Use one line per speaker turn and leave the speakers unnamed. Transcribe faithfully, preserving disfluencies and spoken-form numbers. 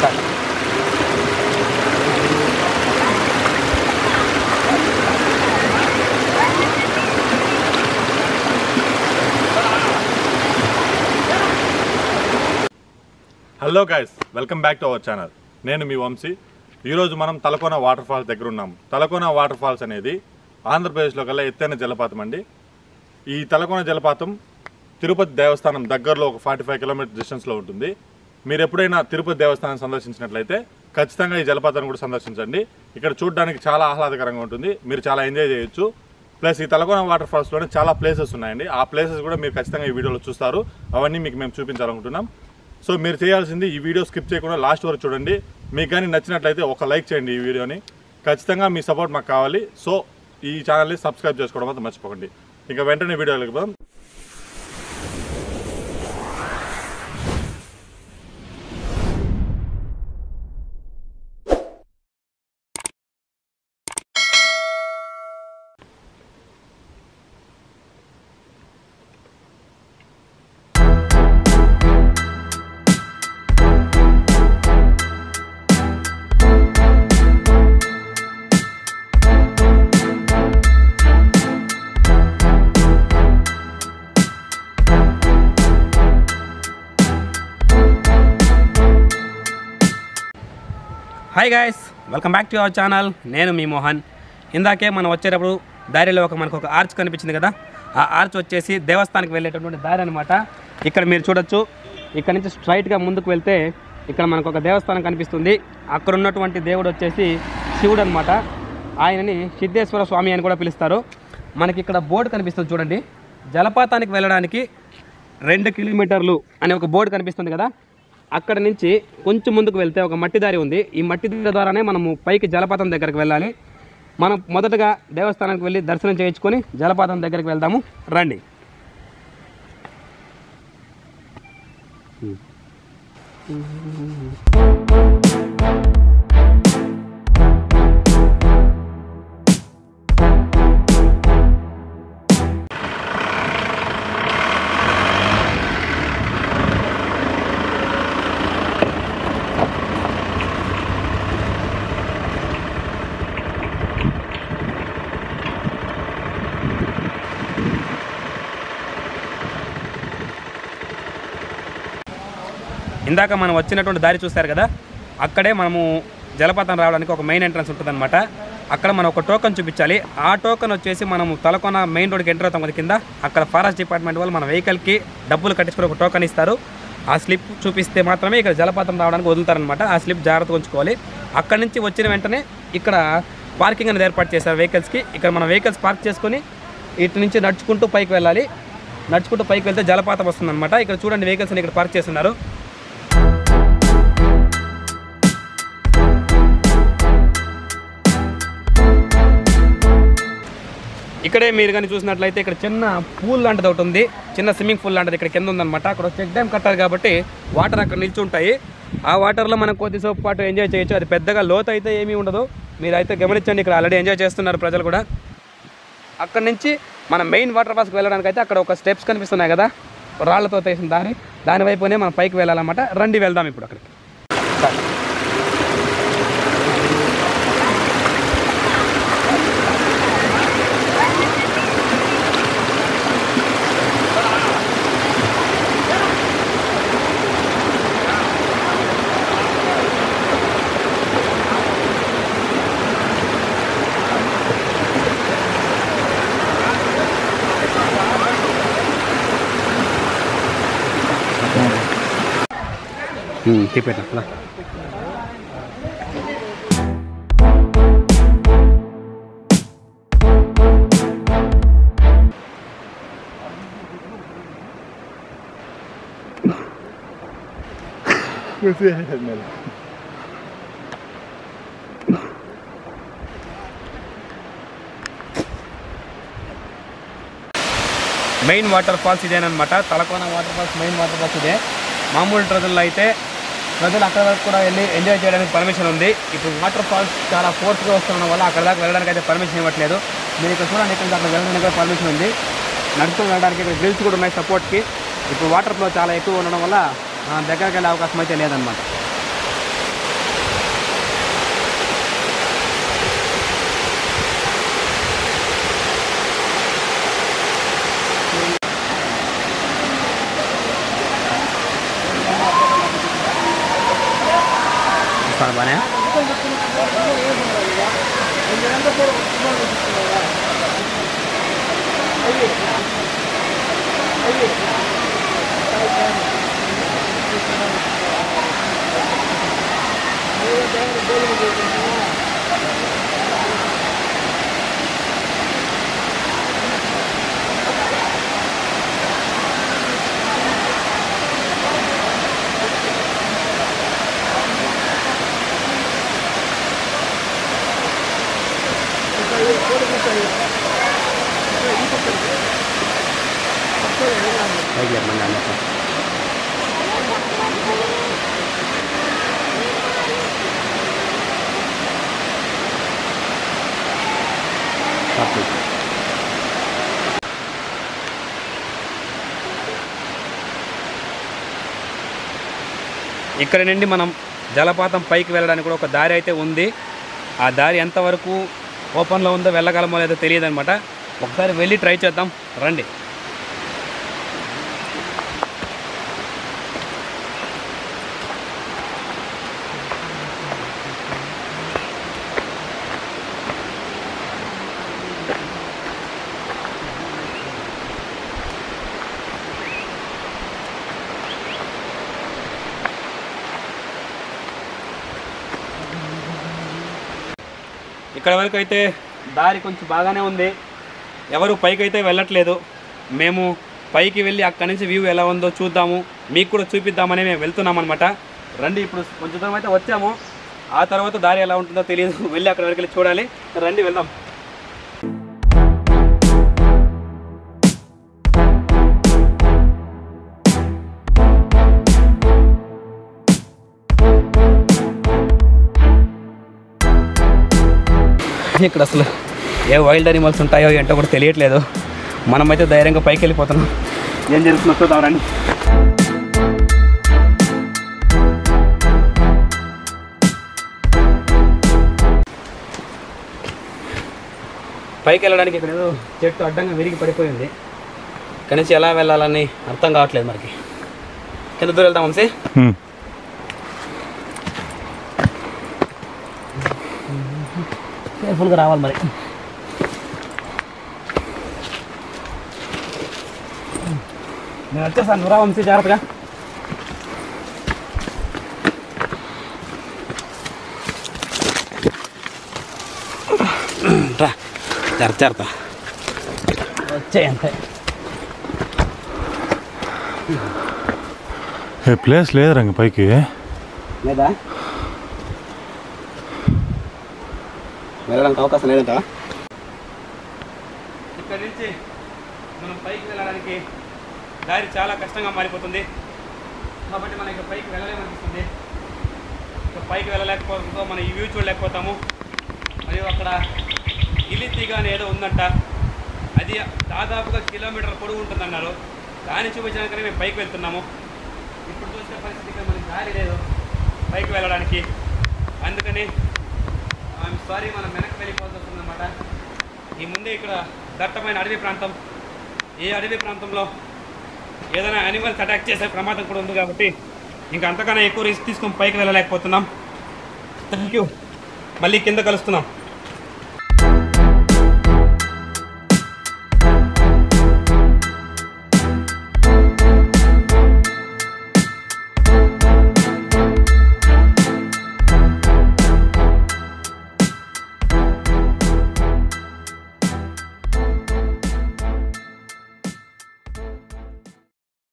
Hello guys, welcome back to our channel. నేను మీ వంశీ. ఈరోజు మనం తలకోన వాటర్ ఫాల్స్ దగ్గర ఉన్నాము. తలకోన వాటర్ ఫాల్స్ అనేది ఆంధ్రప్రదేశ్లో కల్లా ఎత్తైన జలపాతం అండి. ఈ తలకోన జలపాతం తిరుపతి దేవస్థానం దగ్గరలో ఒక ఫార్టీ ఫైవ్ కిలోమీటర్ డిస్టెన్స్లో ఉంటుంది. మీరు ఎప్పుడైనా తిరుపతి దేవస్థానం సందర్శించినట్లయితే ఖచ్చితంగా ఈ జలపాతాన్ని కూడా సందర్శించండి. ఇక్కడ చూడడానికి చాలా ఆహ్లాదకరంగా ఉంటుంది, మీరు చాలా ఎంజాయ్ చేయొచ్చు. ప్లస్ ఈ తలకోన వాటర్ ఫాల్స్లోనే చాలా ప్లేసెస్ ఉన్నాయండి. ఆ ప్లేసెస్ కూడా మీరు ఖచ్చితంగా ఈ వీడియోలో చూస్తారు. అవన్నీ మీకు మేము చూపించాలనుకుంటున్నాం. సో మీరు చేయాల్సింది ఈ వీడియో స్కిప్ చేయకుండా లాస్ట్ వరకు చూడండి. మీకు కానీ నచ్చినట్లయితే ఒక లైక్ చేయండి ఈ వీడియోని. ఖచ్చితంగా మీ సపోర్ట్ మాకు కావాలి. సో ఈ ఛానల్ని సబ్స్క్రైబ్ చేసుకోవడం మాత్రం మర్చిపోకండి. ఇంకా వెంటనే వీడియోలోకి పోదాం.
Hi guys, welcome back to our channel. నేను మీ మోహన్. ఇందాకే మనం వచ్చేటప్పుడు దారిలో ఒక మనకు ఒక ఆర్చ్ కనిపించింది కదా, ఆ ఆర్చ్ వచ్చేసి దేవస్థానానికి వెళ్ళేటటువంటి దారి అనమాట. ఇక్కడ మీరు చూడొచ్చు, ఇక్కడ నుంచి స్ట్రైట్గా ముందుకు వెళ్తే ఇక్కడ మనకు ఒక దేవస్థానం కనిపిస్తుంది. అక్కడ ఉన్నటువంటి దేవుడు వచ్చేసి శివుడు అనమాట. ఆయనని సిద్ధేశ్వర స్వామి అని కూడా పిలుస్తారు. మనకి ఇక్కడ బోర్డు కనిపిస్తుంది చూడండి. జలపాతానికి వెళ్ళడానికి రెండు కిలోమీటర్లు అనే ఒక బోర్డు కనిపిస్తుంది కదా. అక్కడ నుంచి కొంచెం ముందుకు వెళ్తే ఒక మట్టి దారి ఉంది. ఈ మట్టి దారి ద్వారానే మనము పైకి జలపాతం దగ్గరికి వెళ్ళాలి. మనం మొదటగా దేవస్థానానికి వెళ్ళి దర్శనం చేయించుకొని జలపాతం దగ్గరికి వెళ్దాము రండి. ఇందాక మనం వచ్చినటువంటి దారి చూస్తారు కదా, అక్కడే మనము జలపాతం రావడానికి ఒక మెయిన్ ఎంట్రన్స్ ఉంటుందన్నమాట. అక్కడ మనం ఒక టోకెన్ చూపించాలి. ఆ టోకెన్ వచ్చేసి మనము తలకోన మెయిన్ రోడ్కి ఎంటర్ అవుతాం కదా కింద, అక్కడ ఫారెస్ట్ డిపార్ట్మెంట్ వాళ్ళు మన వెహికల్కి డబ్బులు కట్టించుకుని ఒక టోకెన్ ఇస్తారు. ఆ స్లిప్ చూపిస్తే మాత్రమే ఇక్కడ జలపాతం రావడానికి వదులుతారనమాట. ఆ స్లిప్ జాగ్రత్తగా ఉంచుకోవాలి. అక్కడి నుంచి వచ్చిన వెంటనే ఇక్కడ పార్కింగ్ అనేది ఏర్పాటు చేస్తారు వెహికల్స్కి. ఇక్కడ మన వెహికల్స్ పార్క్ చేసుకొని ఇటు నుంచి నడుచుకుంటూ పైకి వెళ్ళాలి. నడుచుకుంటూ పైకి వెళ్తే జలపాతం వస్తుందన్నమాట. ఇక్కడ చూడండి, వెహికల్స్ ఇక్కడ పార్క్ చేస్తున్నారు. ఇక్కడే మీరు కానీ చూసినట్లయితే ఇక్కడ చిన్న పూల్ లాంటిది ఒకటి ఉంది, చిన్న స్విమ్మింగ్ పూల్ లాంటిది ఇక్కడ కింద ఉందన్నమాట. అక్కడ చెక్ డ్యామ్ కట్టారు కాబట్టి వాటర్ అక్కడ నిల్చుంటాయి. ఆ వాటర్లో మనం కొద్దిసేపు పాటు ఎంజాయ్ చేయొచ్చు. అది పెద్దగా లోతు అయితే ఏమీ ఉండదు, మీరు అయితే గమనించండి. ఇక్కడ ఆల్రెడీ ఎంజాయ్ చేస్తున్నారు ప్రజలు కూడా. అక్కడ నుంచి మన మెయిన్ వాటర్ ఫాల్స్కి వెళ్ళడానికి అయితే అక్కడ ఒక స్టెప్స్ కనిపిస్తున్నాయి కదా, రాళ్లతో తీసిన దారి, దాని వైపునే మనం పైకి వెళ్ళాలన్నమాట. రండి వెళ్దాం ఇప్పుడు అక్కడికి. తిప్పేట మెయిన్ వాటర్ ఫాల్స్ ఇదేనమాట. Talakona water falls main water falls ఇదే. మామూలు రోజుల్లో అయితే ప్రజలు అక్కడ వరకు కూడా వెళ్ళి ఎంజాయ్ చేయడానికి పర్మిషన్ ఉంది. ఇప్పుడు వాటర్ ఫాల్స్ చాలా ఫోర్స్గా వస్తుండడం వల్ల అక్కడ దాకా వెళ్ళడానికి అయితే పర్మిషన్ ఇవ్వట్లేదు. మీరు ఇక్కడ చూడండి, ఇక్కడ అక్కడ వెళ్ళడానికి కూడా పర్మిషన్ ఉంది. నడుచుకుని వెళ్ళడానికి ఇక్కడ గ్రిల్స్ కూడా ఉన్నాయి సపోర్ట్కి. ఇప్పుడు వాటర్ ఫ్లో చాలా ఎక్కువ ఉండడం వల్ల దగ్గరికి వెళ్ళే అవకాశం అయితే లేదన్నమాట. వస్తాను బానే. పైకి లేపండి అన్నట్టు. ఇక్కడ నుండి మనం జలపాతం పైకి వెళ్ళడానికి కూడా ఒక దారి అయితే ఉంది. ఆ దారి ఎంతవరకు ఓపెన్లో ఉందో వెళ్ళగలమో లేదో తెలియదు అనమాట. ఒకసారి వెళ్ళి ట్రై చేద్దాం రండి. ఇక్కడ వరకు అయితే దారి కొంచెం బాగానే ఉంది. ఎవరు పైకి అయితే వెళ్ళట్లేదు. మేము పైకి వెళ్ళి అక్కడి నుంచి వ్యూ ఎలా ఉందో చూద్దాము, మీకు కూడా చూపిద్దామని మేము వెళ్తున్నాం అనమాట. రండి, ఇప్పుడు కొంచెం దూరం అయితే వచ్చాము. ఆ తర్వాత దారి ఎలా ఉంటుందో తెలియదు, వెళ్ళి అక్కడి వరకు వెళ్ళి చూడాలి. రండి వెళ్దాం. ఇక్కడ అసలు ఏ వైల్డ్ అనిమల్స్ ఉంటాయో ఏంటో కూడా తెలియట్లేదు. మనమైతే ధైర్యంగా పైకి వెళ్ళిపోతున్నాం. ఏం జరుగుతుందో చూద్దాం రండి. పైకి వెళ్ళడానికి ఇక్కడ ఏదో చెట్టు అడ్డంగా విరిగి పడిపోయింది. ఇక్కడి నుంచి ఎలా వెళ్ళాలని అర్థం కావట్లేదు మనకి. కింద దూరం వెళ్తాం వంశీ. కేర్ఫుల్గా రావాలి మరి. నేను వచ్చేసాను, నువ్వు రా వంశీ జాగ్రత్తగా. రా జాగ్రత్త జాగ్రత్త వచ్చే అంతే.
ప్లేస్ లేదు రంగ పైకి
లేదా వెళ్ళడానికి అవకాశం లేదంట. ఇక్కడ నుంచి మనం పైకి వెళ్ళడానికి దారి చాలా కష్టంగా మారిపోతుంది. కాబట్టి మనం ఇక పైకి వెళ్ళలేమనిపిస్తుంది. ఇక పైకి వెళ్ళలేకపోతే మనం ఈ వ్యూ చూడలేకపోతాము. మరియు అక్కడ ఇలితీగ అని ఏదో ఉందంట. అది దాదాపుగా కిలోమీటర్ పొడవు ఉంటుందన్నారు. దాన్ని చూపించడానికనే మేము పైకి వెళ్తున్నాము. ఇప్పుడు చూసిన పరిస్థితిగా మనకి దారి లేదు పైకి వెళ్ళడానికి. అందుకని ఐఎమ్ సారీ, మనం వెనక్కి వెళ్ళిపోవాల్సి వస్తుందన్నమాట. ఈ ముందే ఇక్కడ దట్టమైన అడవి ప్రాంతం. ఈ అడవి ప్రాంతంలో ఏదైనా యానిమల్స్ అటాక్ చేసే ప్రమాదం కూడా ఉంది. కాబట్టి ఇంకా అంతకన్నా ఎక్కువ రిస్క్ తీసుకొని పైకి వెళ్ళలేకపోతున్నాం. Thank you. మళ్ళీ కింద కలుస్తున్నాం.